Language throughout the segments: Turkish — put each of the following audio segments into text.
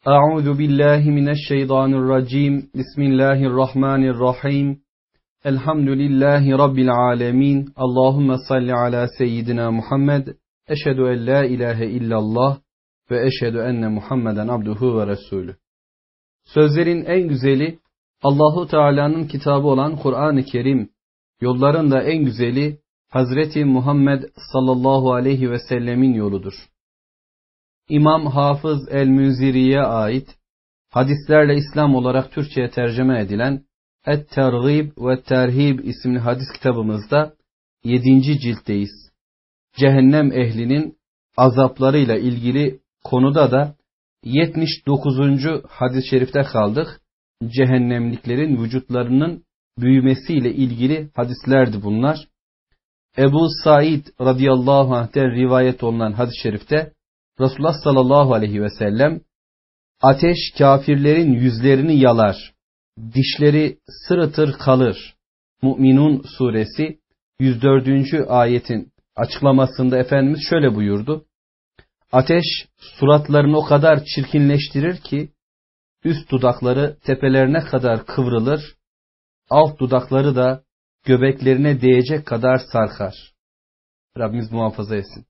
Euzu billahi mineşşeytanirracim. Bismillahirrahmanirrahim. Elhamdülillahi rabbil alamin. Allahumme salli ala seyyidina Muhammed. Eşhedü en la ilahe illallah ve eşhedü enne Muhammeden abduhu ve resulü. Sözlerin en güzeli Allahu Teala'nın kitabı olan Kur'an-ı Kerim. Yolların da en güzeli Hazreti Muhammed sallallahu aleyhi ve sellemin yoludur. İmam Hafız el-Münziri'ye ait hadislerle İslam olarak Türkçe'ye tercüme edilen Et-Tergib ve Terhib isimli hadis kitabımızda 7. ciltteyiz. Cehennem ehlinin azaplarıyla ilgili konuda da 79. hadis-i şerifte kaldık. Cehennemliklerin vücutlarının büyümesiyle ilgili hadislerdi bunlar. Ebu Said radıyallahu anh'ten rivayet olunan hadis-i şerifte Resulullah sallallahu aleyhi ve sellem ateş kafirlerin yüzlerini yalar, dişleri sırıtır kalır. Mü'minun suresi 104. ayetin açıklamasında Efendimiz şöyle buyurdu. Ateş suratlarını o kadar çirkinleştirir ki üst dudakları tepelerine kadar kıvrılır, alt dudakları da göbeklerine değecek kadar sarkar. Rabbimiz muhafaza etsin.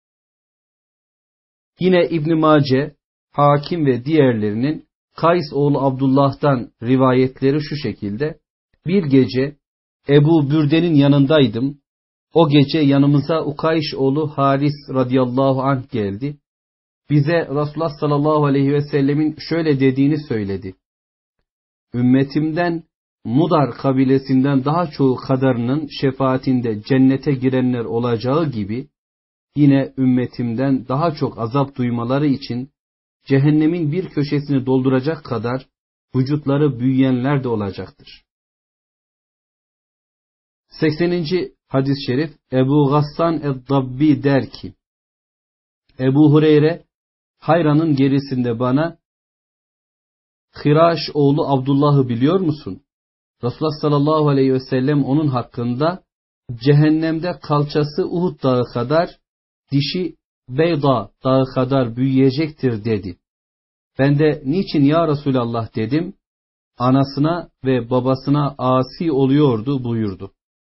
Yine İbn Mace, Hakim ve diğerlerinin Kays oğlu Abdullah'tan rivayetleri şu şekilde: bir gece Ebu Bürde'nin yanındaydım. O gece yanımıza Ukayş oğlu Haris radıyallahu anh geldi. Bize Resulullah sallallahu aleyhi ve sellemin şöyle dediğini söyledi. Ümmetimden Mudar kabilesinden daha çoğu kadarının şefaatinde cennete girenler olacağı gibi, yine ümmetimden daha çok azap duymaları için cehennemin bir köşesini dolduracak kadar vücutları büyüyenler de olacaktır. 80. hadis-i şerif Ebu Gassan ed-Dabbi der ki, Ebu Hureyre Hayran'ın gerisinde bana, Hiraş oğlu Abdullah'ı biliyor musun? Resulullah sallallahu aleyhi ve sellem onun hakkında cehennemde kalçası Uhud dağı kadar, dişi Beyda dağı kadar büyüyecektir dedi. Ben de niçin ya Resulallah dedim. Anasına ve babasına asi oluyordu buyurdu.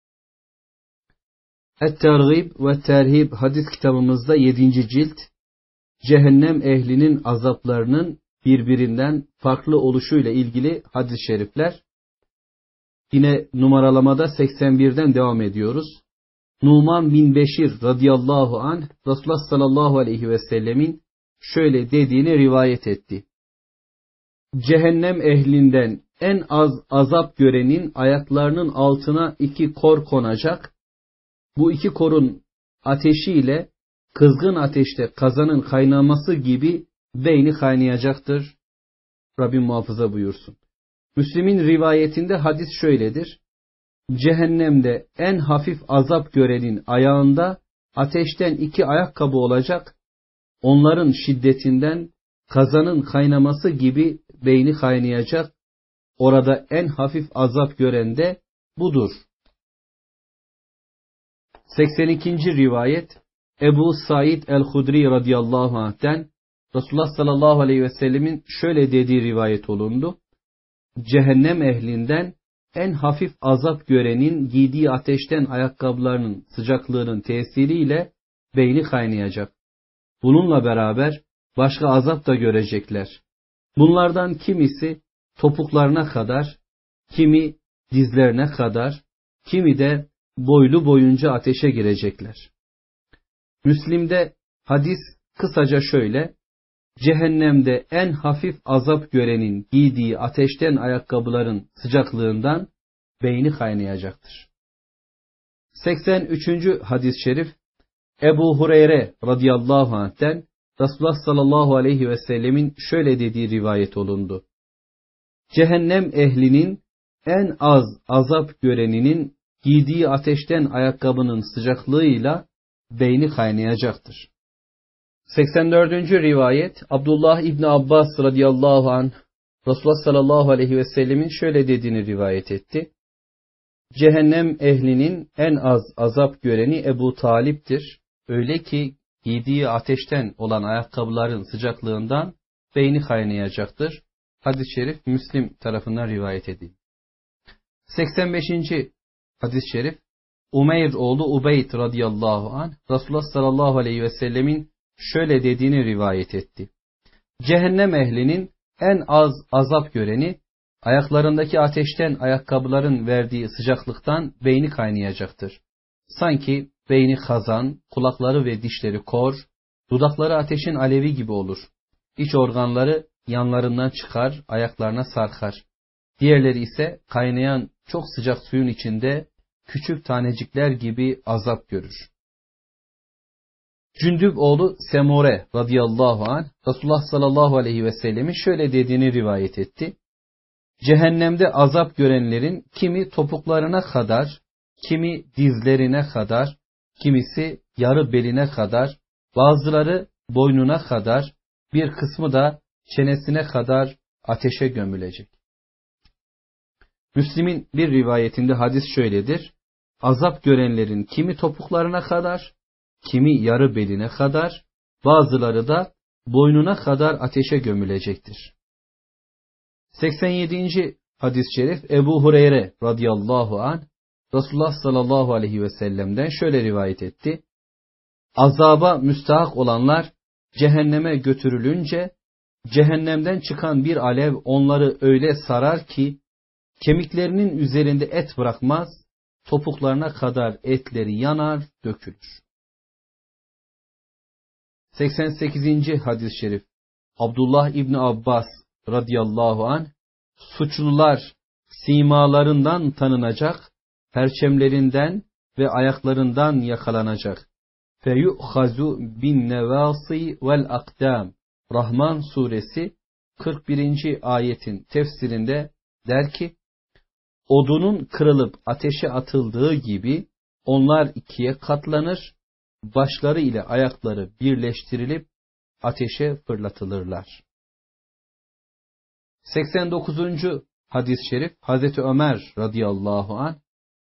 Et-Tergib ve Terhib hadis kitabımızda 7. cilt, cehennem ehlinin azaplarının birbirinden farklı oluşuyla ilgili hadis-i şerifler. Yine numaralamada 81'den devam ediyoruz. Numan bin Beşir radıyallahu anh Resulullah sallallahu aleyhi ve sellemin şöyle dediğini rivayet etti. Cehennem ehlinden en az azap görenin ayaklarının altına 2 kor konacak. Bu 2 korun ateşiyle kızgın ateşte kazanın kaynaması gibi beyni kaynayacaktır. Rabbim muhafaza buyursun. Müslim'in rivayetinde hadis şöyledir. Cehennemde en hafif azap görenin ayağında ateşten 2 ayakkabı olacak. Onların şiddetinden kazanın kaynaması gibi beyni kaynayacak. Orada en hafif azap gören de budur. 82. rivayet Ebu Said el-Hudri radıyallahu anh'ten Resulullah sallallahu aleyhi ve sellemin şöyle dediği rivayet olundu. Cehennem ehlinden en hafif azap görenin giydiği ateşten ayakkabılarının sıcaklığının tesiriyle beyni kaynayacak. Bununla beraber başka azap da görecekler. Bunlardan kimisi topuklarına kadar, kimi dizlerine kadar, kimi de boylu boyunca ateşe girecekler. Müslim'de hadis kısaca şöyle: cehennemde en hafif azap görenin giydiği ateşten ayakkabıların sıcaklığından beyni kaynayacaktır. 83. hadis-i şerif Ebu Hureyre radıyallahu anh'ten Resulullah sallallahu aleyhi ve sellemin şöyle dediği rivayet olundu. Cehennem ehlinin en az azap göreninin giydiği ateşten ayakkabının sıcaklığıyla beyni kaynayacaktır. 84. rivayet Abdullah İbni Abbas radıyallahu anh Resulullah sallallahu aleyhi ve sellemin şöyle dediğini rivayet etti. Cehennem ehlinin en az azap göreni Ebu Talip'tir. Öyle ki giydiği ateşten olan ayakkabıların sıcaklığından beyni kaynayacaktır. Hadis-i şerif Müslim tarafından rivayet edildi. 85. hadis-i şerif Umeyr oğlu Ubeyd radıyallahu anh Resulullah sallallahu aleyhi ve sellemin şöyle dediğini rivayet etti. Cehennem ehlinin en az azap göreni ayaklarındaki ateşten ayakkabıların verdiği sıcaklıktan beyni kaynayacaktır. Sanki beyni kazan, kulakları ve dişleri kor, dudakları ateşin alevi gibi olur. İç organları yanlarından çıkar, ayaklarına sarkar. Diğerleri ise kaynayan çok sıcak suyun içinde küçük tanecikler gibi azap görür. Cündüb oğlu Semure radıyallahu anh Resulullah sallallahu aleyhi ve sellemin şöyle dediğini rivayet etti. Cehennemde azap görenlerin kimi topuklarına kadar, kimi dizlerine kadar, kimisi yarı beline kadar, bazıları boynuna kadar, bir kısmı da çenesine kadar ateşe gömülecek. Müslim'in bir rivayetinde hadis şöyledir. Azap görenlerin kimi topuklarına kadar, kimi yarı beline kadar, bazıları da boynuna kadar ateşe gömülecektir. 87. hadis-i şerif Ebu Hureyre radıyallahu anh Resulullah sallallahu aleyhi ve sellem'den şöyle rivayet etti. Azaba müstahak olanlar cehenneme götürülünce cehennemden çıkan bir alev onları öyle sarar ki kemiklerinin üzerinde et bırakmaz, topuklarına kadar etleri yanar, dökülür. 88. hadis-i şerif Abdullah İbni Abbas radıyallahu anh suçlular simalarından tanınacak, perçemlerinden ve ayaklarından yakalanacak. Feyu'hazu bin nevasi vel akdam. Rahman suresi 41. ayetin tefsirinde der ki, odunun kırılıp ateşe atıldığı gibi onlar ikiye katlanır, başları ile ayakları birleştirilip ateşe fırlatılırlar. 89. hadis-i şerif Hazreti Ömer radıyallahu anh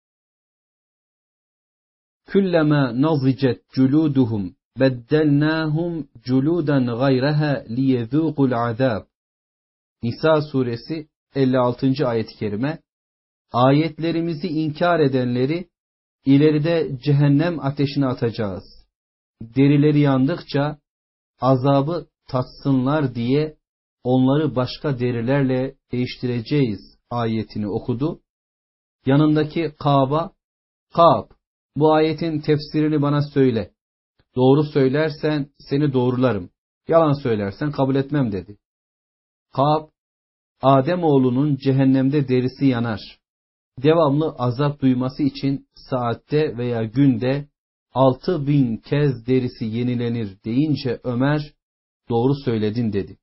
Küllema nazicet culuduhum beddelnahum culudan gayraha liyezûkul azab. Nisa suresi 56. ayet-i kerime ayetlerimizi inkar edenleri ileride cehennem ateşine atacağız. Derileri yandıkça azabı tatsınlar diye onları başka derilerle değiştireceğiz ayetini okudu. Yanındaki Kâb'a, Kâb, bu ayetin tefsirini bana söyle. Doğru söylersen seni doğrularım. Yalan söylersen kabul etmem dedi. Kâb, Ademoğlunun cehennemde derisi yanar. Devamlı azap duyması için saatte veya günde 6000 kez derisi yenilenir deyince Ömer, doğru söyledin dedi.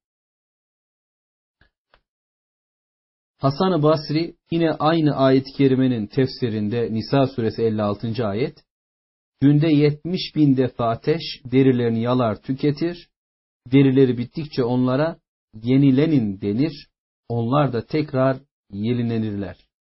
Hasan-ı Basri yine aynı ayet-i kerimenin tefsirinde Nisa suresi 56. ayet, günde 70.000 defa ateş derilerini yalar tüketir, derileri bittikçe onlara yenilenin denir, onlar da tekrar yenilenirler.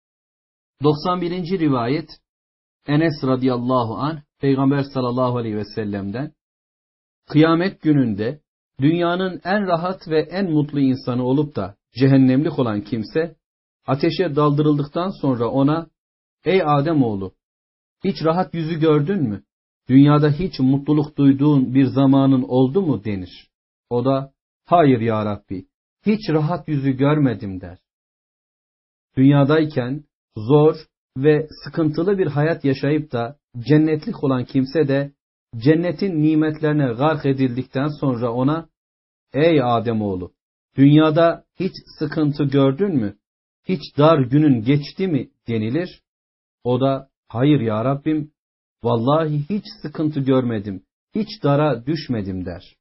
91. rivayet Enes radıyallahu anh Peygamber sallallahu aleyhi ve sellem'den kıyamet gününde dünyanın en rahat ve en mutlu insanı olup da cehennemlik olan kimse ateşe daldırıldıktan sonra ona ey Ademoğlu hiç rahat yüzü gördün mü? Dünyada hiç mutluluk duyduğun bir zamanın oldu mu denir. O da hayır ya Rabbi hiç rahat yüzü görmedim der. Dünyadayken zor ve sıkıntılı bir hayat yaşayıp da cennetlik olan kimse de cennetin nimetlerine gark edildikten sonra ona ey Ademoğlu dünyada hiç sıkıntı gördün mü? Hiç dar günün geçti mi denilir. O da hayır ya Rabbim vallahi hiç sıkıntı görmedim. Hiç dara düşmedim der.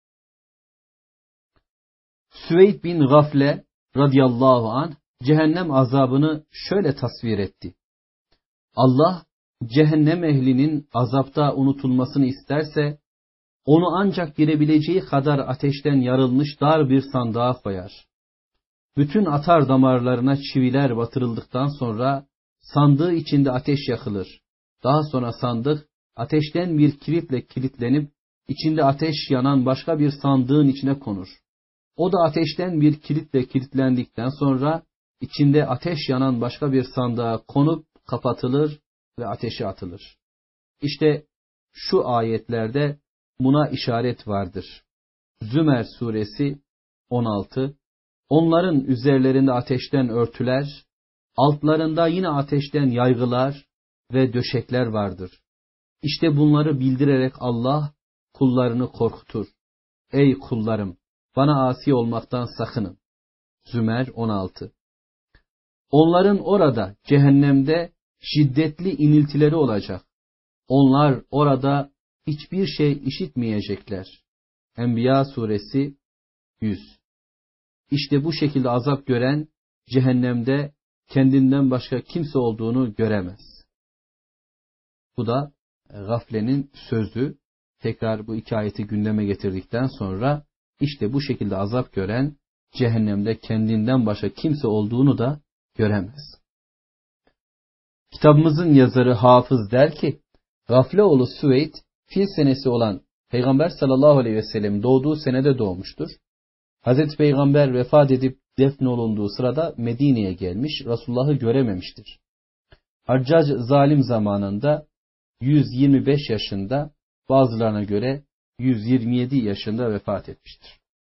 Süveyd bin Gafle radıyallahu anh cehennem azabını şöyle tasvir etti. Allah cehennem ehlinin azapta unutulmasını isterse onu ancak girebileceği kadar ateşten yarılmış dar bir sandığa koyar. Bütün atar damarlarına çiviler batırıldıktan sonra sandığı içinde ateş yakılır. Daha sonra sandık ateşten bir kilitle kilitlenip içinde ateş yanan başka bir sandığın içine konur. O da ateşten bir kilitle kilitlendikten sonra içinde ateş yanan başka bir sandığa konup kapatılır ve ateşe atılır. İşte şu ayetlerde buna işaret vardır. Zümer suresi 16. Onların üzerlerinde ateşten örtüler, altlarında yine ateşten yaygılar ve döşekler vardır. İşte bunları bildirerek Allah kullarını korkutur. Ey kullarım, bana asi olmaktan sakının. Zümer 16. Onların orada cehennemde şiddetli iniltileri olacak. Onlar orada hiçbir şey işitmeyecekler. Enbiya suresi 100. İşte bu şekilde azap gören cehennemde kendinden başka kimse olduğunu göremez. Bu da Gafle'nin sözü. Tekrar bu iki ayeti gündeme getirdikten sonra işte bu şekilde azap gören cehennemde kendinden başka kimse olduğunu da göremez. Kitabımızın yazarı Hafız der ki, Gafle oğlu Süveyd, fil senesi olan Peygamber sallallahu aleyhi ve sellem doğduğu senede doğmuştur. Hazreti Peygamber vefat edip defnolunduğu sırada Medine'ye gelmiş, Resulullah'ı görememiştir. Haccac zalim zamanında 125 yaşında, bazılarına göre 127 yaşında vefat etmiştir.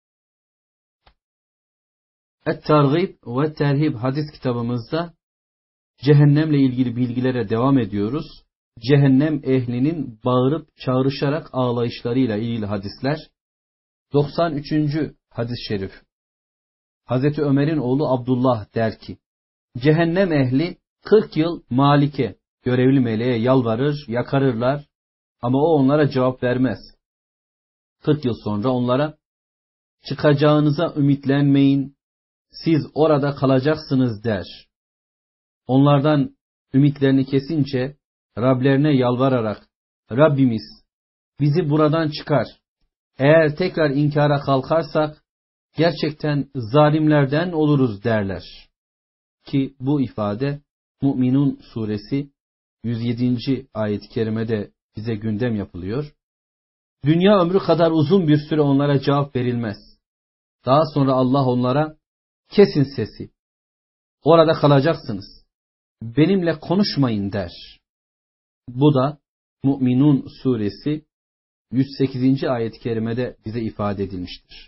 Et-Targib ve Terhib hadis kitabımızda cehennemle ilgili bilgilere devam ediyoruz. Cehennem ehlinin bağırıp çağrışarak ağlayışlarıyla ilgili hadisler. 93. hadis-i şerif. Hazreti Ömer'in oğlu Abdullah der ki, cehennem ehli 40 yıl Malik'e, görevli meleğe yalvarır, yakarırlar ama o onlara cevap vermez. 40 yıl sonra onlara, çıkacağınıza ümitlenmeyin, siz orada kalacaksınız der. Onlardan ümitlerini kesince Rablerine yalvararak, Rabbimiz bizi buradan çıkar. Eğer tekrar inkara kalkarsak gerçekten zalimlerden oluruz derler. Ki bu ifade Mü'minun suresi 107. ayet-i kerimede bize gündem yapılıyor. Dünya ömrü kadar uzun bir süre onlara cevap verilmez. Daha sonra Allah onlara, kesin sesi, orada kalacaksınız, benimle konuşmayın der. Bu da Mü'minun suresi 108. ayet-i kerimede bize ifade edilmiştir.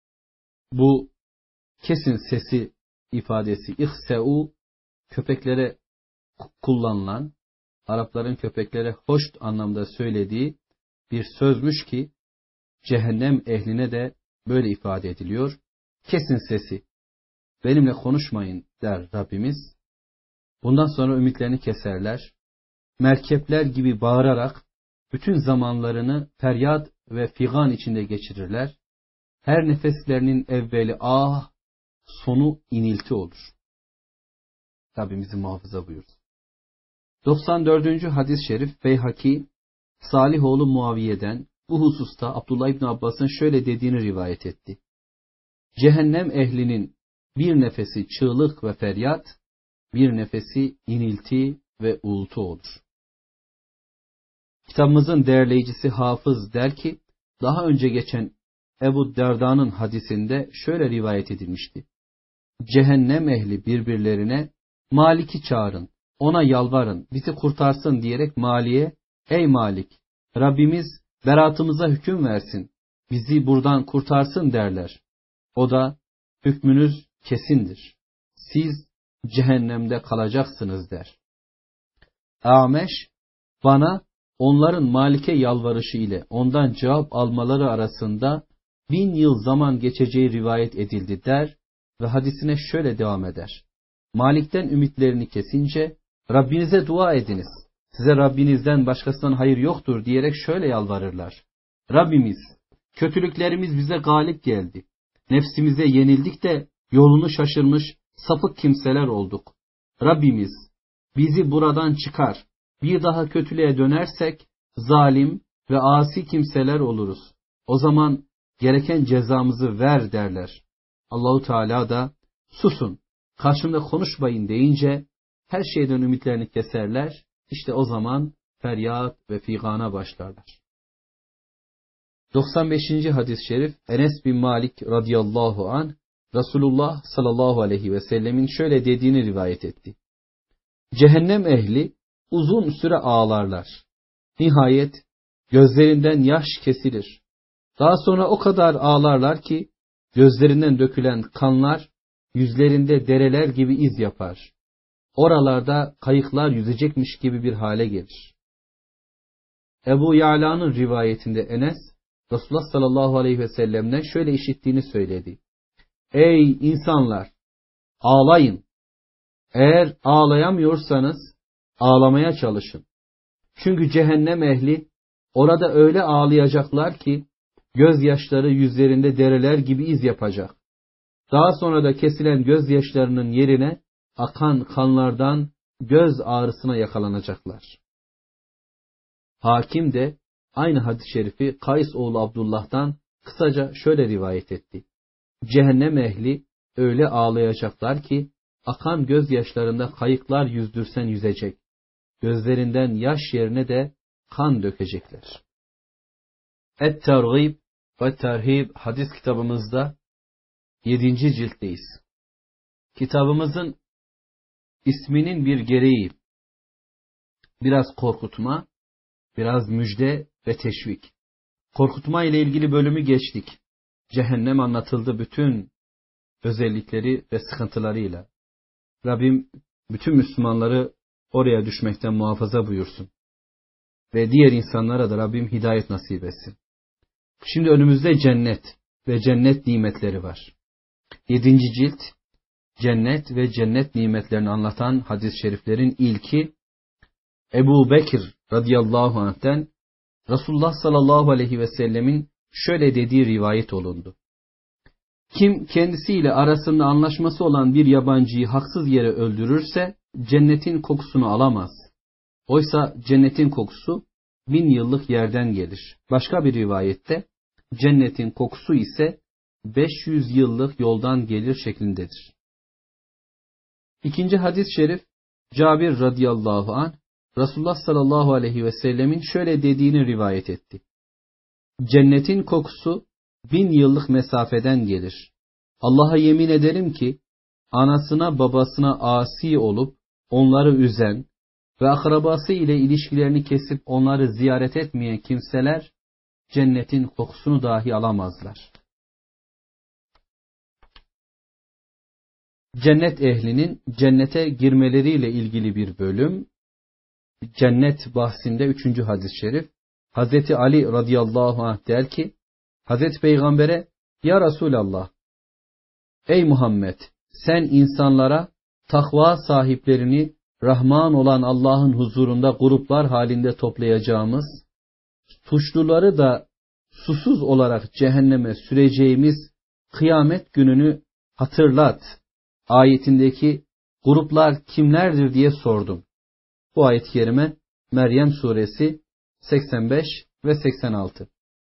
Bu kesin sesi ifadesi ihseu, köpeklere kullanılan, Arapların köpeklere hoş anlamda söylediği bir sözmüş ki cehennem ehline de böyle ifade ediliyor. Kesin sesi, benimle konuşmayın der Rabbimiz. Bundan sonra ümitlerini keserler. Merkepler gibi bağırarak bütün zamanlarını feryat ve figan içinde geçirirler. Her nefeslerinin evveli ah, sonu inilti olur. Rabbimizi muhafaza buyursun. 94. hadis-i şerif Beyhaki, Salihoğlu Muaviye'den bu hususta Abdullah İbni Abbas'ın şöyle dediğini rivayet etti. Cehennem ehlinin bir nefesi çığlık ve feryat, bir nefesi inilti ve uğultu olur. Kitabımızın derleyicisi Hafız der ki, daha önce geçen Ebu Derda'nın hadisinde şöyle rivayet edilmişti. Cehennem ehli birbirlerine, Malik'i çağırın, ona yalvarın, bizi kurtarsın diyerek Malik'e, ey Malik, Rabbimiz beratımıza hüküm versin, bizi buradan kurtarsın derler. O da, hükmünüz kesindir, siz cehennemde kalacaksınız der. Ameş, bana onların Malik'e yalvarışı ile ondan cevap almaları arasında 1000 yıl zaman geçeceği rivayet edildi der ve hadisine şöyle devam eder. Malik'ten ümitlerini kesince Rabbinize dua ediniz. Size Rabbinizden başkasından hayır yoktur diyerek şöyle yalvarırlar. Rabbimiz, kötülüklerimiz bize galip geldi. Nefsimize yenildik de yolunu şaşırmış sapık kimseler olduk. Rabbimiz, bizi buradan çıkar. Bir daha kötülüğe dönersek zalim ve asi kimseler oluruz. O zaman gereken cezamızı ver derler. Allahu Teala da susun, karşımda konuşmayın deyince her şeyden ümitlerini keserler. İşte o zaman feryat ve figana başlarlar. 95. hadis-i şerif Enes bin Malik radıyallahu anh Resulullah sallallahu aleyhi ve sellemin şöyle dediğini rivayet etti. Cehennem ehli uzun süre ağlarlar. Nihayet gözlerinden yaş kesilir. Daha sonra o kadar ağlarlar ki gözlerinden dökülen kanlar yüzlerinde dereler gibi iz yapar. Oralarda kayıklar yüzecekmiş gibi bir hale gelir. Ebu Ya'la'nın rivayetinde Enes, Resulullah sallallahu aleyhi ve sellem'den şöyle işittiğini söyledi. Ey insanlar! Ağlayın. Eğer ağlayamıyorsanız ağlamaya çalışın. Çünkü cehennem ehli orada öyle ağlayacaklar ki gözyaşları yüzlerinde dereler gibi iz yapacak. Daha sonra da kesilen gözyaşlarının yerine akan kanlardan göz ağrısına yakalanacaklar. Hakim de aynı hadis-i şerifi Kays oğlu Abdullah'tan kısaca şöyle rivayet etti. Cehennem ehli öyle ağlayacaklar ki akan gözyaşlarında kayıklar yüzdürsen yüzecek. Gözlerinden yaş yerine de kan dökecekler. Et-Tergib ve Terhib hadis kitabımızda 7. ciltteyiz. Kitabımızın isminin bir gereği biraz korkutma, biraz müjde ve teşvik. Korkutma ile ilgili bölümü geçtik. Cehennem anlatıldı bütün özellikleri ve sıkıntılarıyla. Rabbim bütün Müslümanları oraya düşmekten muhafaza buyursun. Ve diğer insanlara da Rabbim hidayet nasip etsin. Şimdi önümüzde cennet ve cennet nimetleri var. 7. cilt cennet ve cennet nimetlerini anlatan hadis-i şeriflerin ilki Ebu Bekir radıyallahu anh'ten Resulullah sallallahu aleyhi ve sellemin şöyle dediği rivayet olundu. Kim kendisiyle arasında anlaşması olan bir yabancıyı haksız yere öldürürse cennetin kokusunu alamaz. Oysa cennetin kokusu 1000 yıllık yerden gelir. Başka bir rivayette cennetin kokusu ise 500 yıllık yoldan gelir şeklindedir. İkinci hadis-i şerif Cabir radıyallahu anh Resulullah sallallahu aleyhi ve sellemin şöyle dediğini rivayet etti. Cennetin kokusu 1000 yıllık mesafeden gelir. Allah'a yemin ederim ki anasına babasına asi olup onları üzen ve akrabası ile ilişkilerini kesip onları ziyaret etmeyen kimseler cennetin kokusunu dahi alamazlar. Cennet ehlinin cennete girmeleriyle ilgili bir bölüm. Cennet bahsinde 3. hadis-i şerif. Hazreti Ali radıyallahu anh der ki, Hazreti Peygamber'e, Ya Resulallah, ey Muhammed, sen insanlara takva sahiplerini Rahman olan Allah'ın huzurunda gruplar halinde toplayacağımız, suçluları da susuz olarak cehenneme süreceğimiz kıyamet gününü hatırlat. Ayetindeki gruplar kimlerdir diye sordum. Bu ayet-i kerime Meryem suresi 85 ve 86.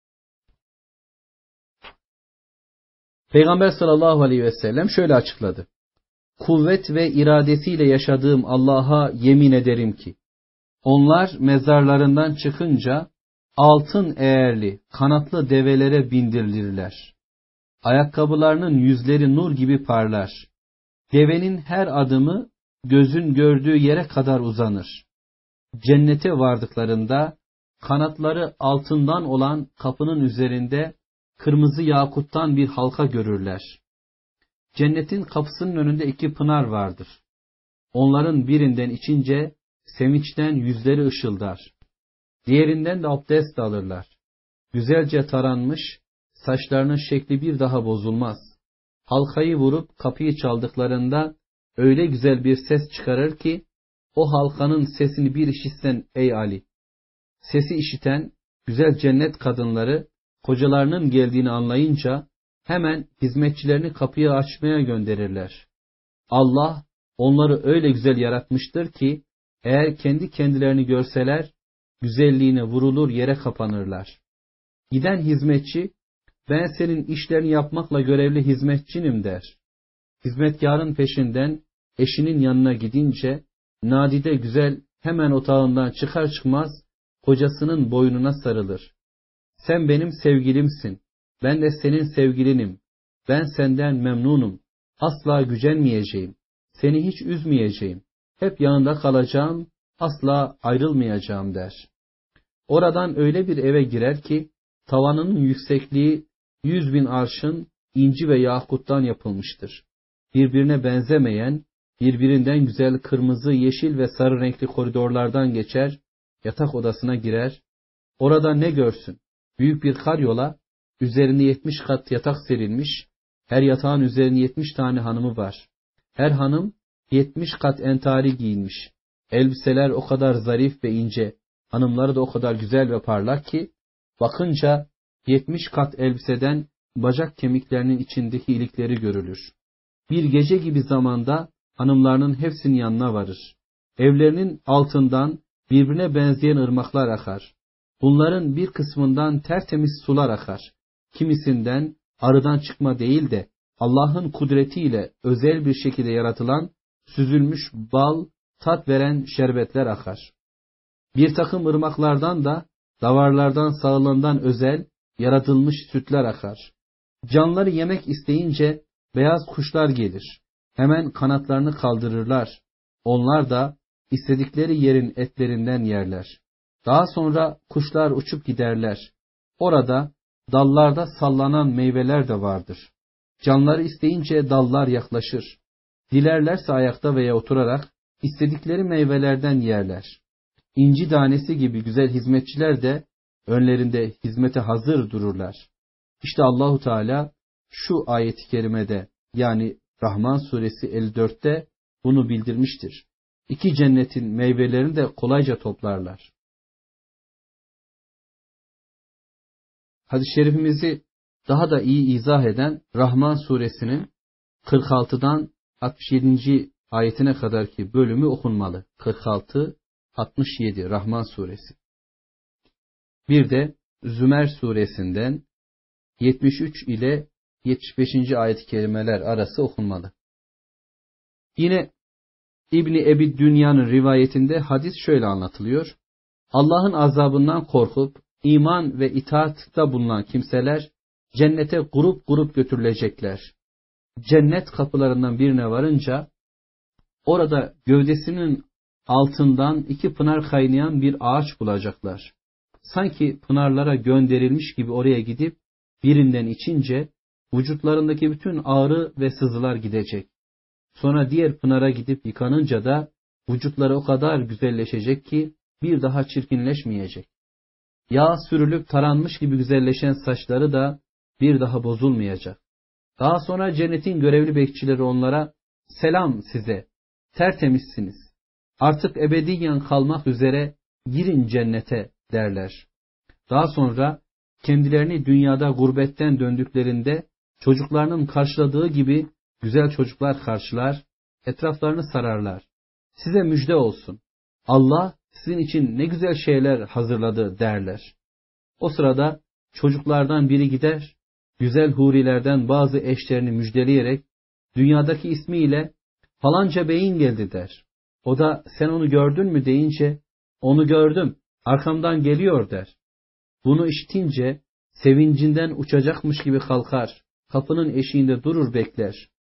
Peygamber sallallahu aleyhi ve sellem şöyle açıkladı. Kuvvet ve iradesiyle yaşadığım Allah'a yemin ederim ki, onlar mezarlarından çıkınca altın eğerli, kanatlı develere bindirilirler. Ayakkabılarının yüzleri nur gibi parlar. Devenin her adımı gözün gördüğü yere kadar uzanır. Cennete vardıklarında kanatları altından olan kapının üzerinde kırmızı yakuttan bir halka görürler. Cennetin kapısının önünde 2 pınar vardır. Onların birinden içince sevinçten yüzleri ışıldar. Diğerinden de abdest alırlar. Güzelce taranmış, saçlarının şekli bir daha bozulmaz. Halkayı vurup kapıyı çaldıklarında öyle güzel bir ses çıkarır ki, o halkanın sesini bir işitsen ey Ali. Sesi işiten güzel cennet kadınları kocalarının geldiğini anlayınca hemen hizmetçilerini kapıyı açmaya gönderirler. Allah onları öyle güzel yaratmıştır ki eğer kendi kendilerini görseler güzelliğine vurulur yere kapanırlar. Giden hizmetçi ben senin işlerini yapmakla görevli hizmetçinim der. Hizmetkarın peşinden eşinin yanına gidince nadide güzel hemen otağından çıkar çıkmaz kocasının boynuna sarılır. Sen benim sevgilimsin. Ben de senin sevgilinim. Ben senden memnunum. Asla gücenmeyeceğim. Seni hiç üzmeyeceğim. Hep yanında kalacağım. Asla ayrılmayacağım der. Oradan öyle bir eve girer ki tavanının yüksekliği 100.000 arşın inci ve yakuttan yapılmıştır. Birbirine benzemeyen, birbirinden güzel kırmızı, yeşil ve sarı renkli koridorlardan geçer, yatak odasına girer. Orada ne görsün? Büyük bir karyola, üzerinde 70 kat yatak serilmiş, her yatağın üzerinde 70 tane hanımı var. Her hanım 70 kat entari giyinmiş. Elbiseler o kadar zarif ve ince, hanımları da o kadar güzel ve parlak ki, bakınca 70 kat elbiseden bacak kemiklerinin içindeki ilikleri görülür. Bir gece gibi zamanda hanımlarının hepsinin yanına varır. Evlerinin altından birbirine benzeyen ırmaklar akar. Bunların bir kısmından tertemiz sular akar. Kimisinden arıdan çıkma değil de Allah'ın kudretiyle özel bir şekilde yaratılan süzülmüş bal, tat veren şerbetler akar. Bir takım ırmaklardan da davarlardan sağılandan özel yaratılmış sütler akar. Canları yemek isteyince beyaz kuşlar gelir. Hemen kanatlarını kaldırırlar. Onlar da istedikleri yerin etlerinden yerler. Daha sonra kuşlar uçup giderler. Orada dallarda sallanan meyveler de vardır. Canları isteyince dallar yaklaşır. Dilerlerse ayakta veya oturarak istedikleri meyvelerden yerler. İnci tanesi gibi güzel hizmetçiler de önlerinde hizmete hazır dururlar. İşte Allahu Teala şu ayet-i kerimede, yani Rahman suresi 54'te bunu bildirmiştir. İki cennetin meyvelerini de kolayca toplarlar. Hadis-i şerifimizi daha da iyi izah eden Rahman suresinin 46'dan 67. ayetine kadarki bölümü okunmalı. 46-67 Rahman suresi. Bir de Zümer suresinden 73 ile 75. ayet-i kerimeler arası okunmalı. Yine İbni Ebi Dünya'nın rivayetinde hadis şöyle anlatılıyor. Allah'ın azabından korkup iman ve itaatta bulunan kimseler cennete grup grup götürülecekler. Cennet kapılarından birine varınca orada gövdesinin altından iki pınar kaynayan bir ağaç bulacaklar. Sanki pınarlara gönderilmiş gibi oraya gidip birinden içince vücutlarındaki bütün ağrı ve sızılar gidecek. Sonra diğer pınara gidip yıkanınca da vücutları o kadar güzelleşecek ki bir daha çirkinleşmeyecek. Yağ sürülüp taranmış gibi güzelleşen saçları da bir daha bozulmayacak. Daha sonra cennetin görevli bekçileri onlara selam size, tertemizsiniz. Artık ebediyen kalmak üzere girin cennete derler. Daha sonra kendilerini dünyada gurbetten döndüklerinde çocuklarının karşıladığı gibi güzel çocuklar karşılar, etraflarını sararlar. Size müjde olsun. Allah sizin için ne güzel şeyler hazırladı derler. O sırada çocuklardan biri gider, güzel hurilerden bazı eşlerini müjdeleyerek dünyadaki ismiyle falanca beyin geldi der. O da sen onu gördün mü deyince onu gördüm, arkamdan geliyor der. Bunu işitince sevincinden uçacakmış gibi kalkar, kapının eşiğinde durur bekler.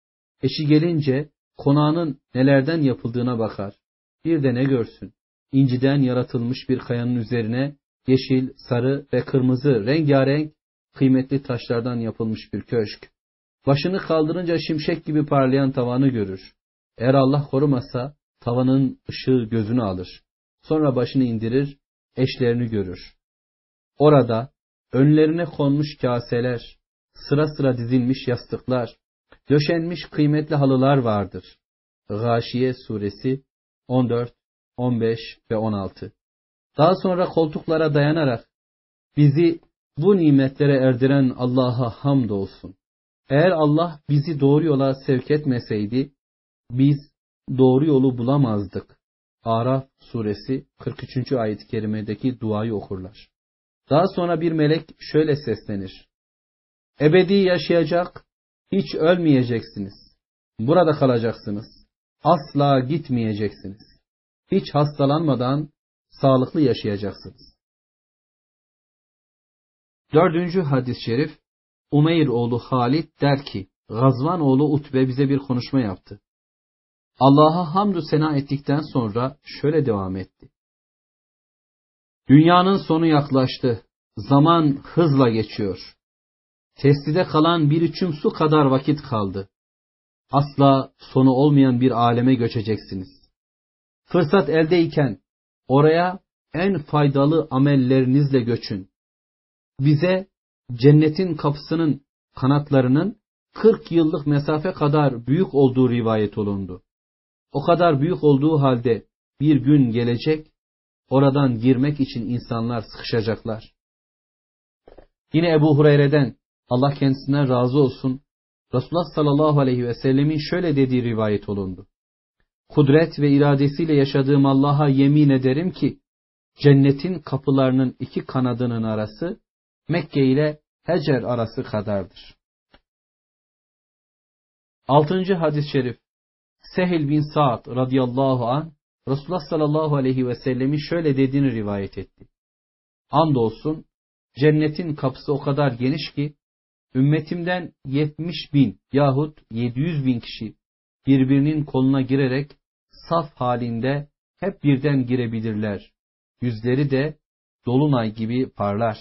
Eşi gelince konağının nelerden yapıldığına bakar. Bir de ne görsün? İnciden yaratılmış bir kayanın üzerine yeşil, sarı ve kırmızı rengarenk kıymetli taşlardan yapılmış bir köşk. Başını kaldırınca şimşek gibi parlayan tavanı görür. Eğer Allah korumasa tavanın ışığı gözünü alır. Sonra başını indirir, eşlerini görür. Orada önlerine konmuş kaseler, sıra sıra dizilmiş yastıklar, döşenmiş kıymetli halılar vardır. Gâşiye suresi 14, 15 ve 16. Daha sonra koltuklara dayanarak bizi bu nimetlere erdiren Allah'a hamdolsun. Eğer Allah bizi doğru yola sevk etmeseydi biz doğru yolu bulamazdık. Araf suresi 43. ayet-i kerimedeki duayı okurlar. Daha sonra bir melek şöyle seslenir. Ebedi yaşayacak, hiç ölmeyeceksiniz. Burada kalacaksınız. Asla gitmeyeceksiniz. Hiç hastalanmadan sağlıklı yaşayacaksınız. Dördüncü hadis-i şerif, Umeyr oğlu Halid der ki, Gazvan oğlu Utbe bize bir konuşma yaptı. Allah'a hamdü sena ettikten sonra şöyle devam etti. Dünyanın sonu yaklaştı. Zaman hızla geçiyor. Testide kalan bir içim su kadar vakit kaldı. Asla sonu olmayan bir aleme göçeceksiniz. Fırsat eldeyken oraya en faydalı amellerinizle göçün. Bize cennetin kapısının kanatlarının 40 yıllık mesafe kadar büyük olduğu rivayet olundu. O kadar büyük olduğu halde bir gün gelecek, oradan girmek için insanlar sıkışacaklar. Yine Ebu Hureyre'den, Allah kendisinden razı olsun, Resulullah sallallahu aleyhi ve sellemin şöyle dediği rivayet olundu. Kudret ve iradesiyle yaşadığım Allah'a yemin ederim ki, cennetin kapılarının iki kanadının arası, Mekke ile Hecer arası kadardır. 6. hadis-i şerif, Sehil bin Sa'd radıyallahu anh, Resulullah sallallahu aleyhi ve sellemin şöyle dediğini rivayet etti. Andolsun, cennetin kapısı o kadar geniş ki, ümmetimden 70.000 yahut 700.000 kişi birbirinin koluna girerek saf halinde hep birden girebilirler. Yüzleri de dolunay gibi parlar.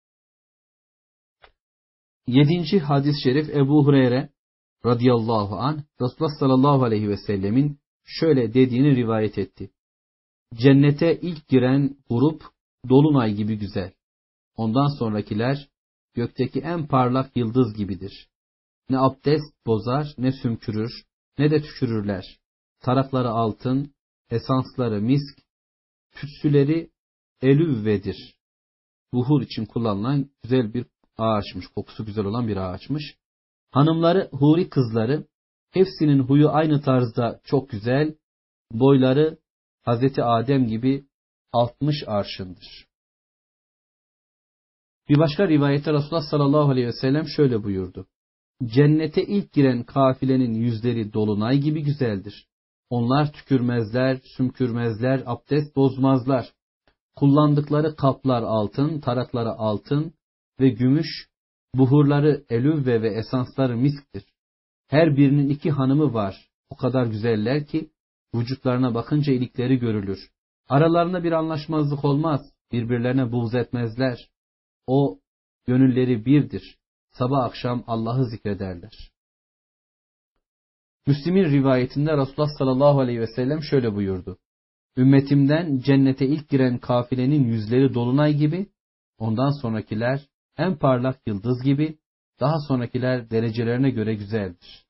7. hadis-i şerif, Ebu Hureyre radıyallahu anh, Resulullah sallallahu aleyhi ve sellemin şöyle dediğini rivayet etti. Cennete ilk giren grup dolunay gibi güzel. Ondan sonrakiler gökteki en parlak yıldız gibidir. Ne abdest bozar, ne sümkürür, ne de tükürürler. Tarakları altın, esansları misk, tütsüleri elüvvedir. Buhur için kullanılan güzel bir ağaçmış, kokusu güzel olan bir ağaçmış. Hanımları huri kızları, hepsinin huyu aynı tarzda çok güzel, boyları Hazreti Adem gibi 60 arşındır. Bir başka rivayette Resulullah sallallahu aleyhi ve sellem şöyle buyurdu. Cennete ilk giren kafilenin yüzleri dolunay gibi güzeldir. Onlar tükürmezler, sümkürmezler, abdest bozmazlar. Kullandıkları kaplar altın, tarakları altın ve gümüş, buhurları elüvve ve esansları misktir. Her birinin 2 hanımı var. O kadar güzeller ki vücutlarına bakınca ilikleri görülür. Aralarında bir anlaşmazlık olmaz. Birbirlerine buğz etmezler. O gönülleri birdir. Sabah akşam Allah'ı zikrederler. Müslim'in rivayetinde Resulullah sallallahu aleyhi ve sellem şöyle buyurdu. Ümmetimden cennete ilk giren kafilenin yüzleri dolunay gibi, ondan sonrakiler en parlak yıldız gibi, daha sonrakiler derecelerine göre güzeldir.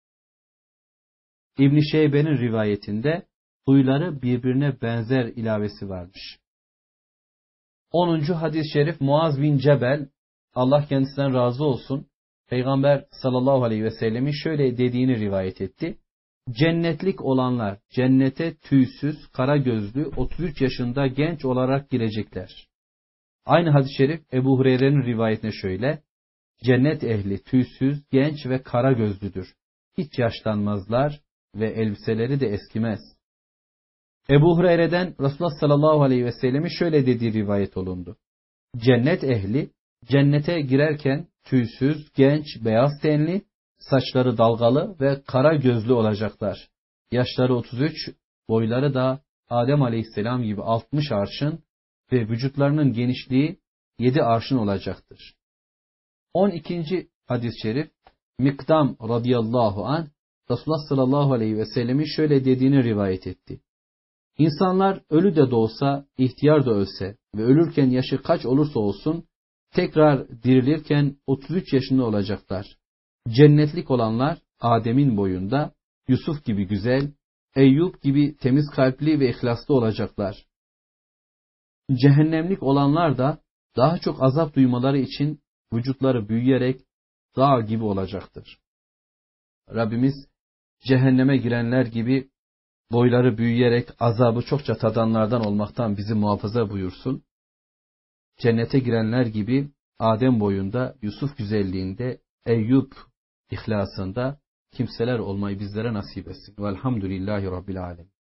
İbn-i Şeybe'nin rivayetinde huyları birbirine benzer ilavesi varmış. 10. hadis-i şerif, Muaz bin Cebel, Allah kendisinden razı olsun, Peygamber sallallahu aleyhi ve sellemin şöyle dediğini rivayet etti. Cennetlik olanlar cennete tüysüz, kara gözlü, 33 yaşında genç olarak girecekler. Aynı hadis-i şerif Ebu Hureyre'nin rivayetine şöyle. Cennet ehli tüysüz, genç ve kara gözlüdür. Hiç yaşlanmazlar ve elbiseleri de eskimez. Ebu Hureyre'den Resulullah sallallahu aleyhi ve sellemin şöyle dediği rivayet olundu. Cennet ehli cennete girerken tüysüz, genç, beyaz tenli, saçları dalgalı ve kara gözlü olacaklar. Yaşları 33, boyları da Adem aleyhisselam gibi 60 arşın ve vücutlarının genişliği 7 arşın olacaktır. 12. hadis-i şerif, Mikdam radıyallahu anh, Resulullah sallallahu aleyhi ve sellemin şöyle dediğini rivayet etti. İnsanlar ölü de doğsa, ihtiyar da ölse ve ölürken yaşı kaç olursa olsun, tekrar dirilirken 33 yaşında olacaklar. Cennetlik olanlar Adem'in boyunda, Yusuf gibi güzel, Eyüp gibi temiz kalpli ve ihlaslı olacaklar. Cehennemlik olanlar da daha çok azap duymaları için vücutları büyüyerek dağ gibi olacaktır. Rabbimiz cehenneme girenler gibi boyları büyüyerek azabı çokça tadanlardan olmaktan bizi muhafaza buyursun. Cennete girenler gibi Adem boyunda, Yusuf güzelliğinde, Eyüp ihlasında kimseler olmayı bizlere nasip etsin. Velhamdülillahi Rabbil Alemin.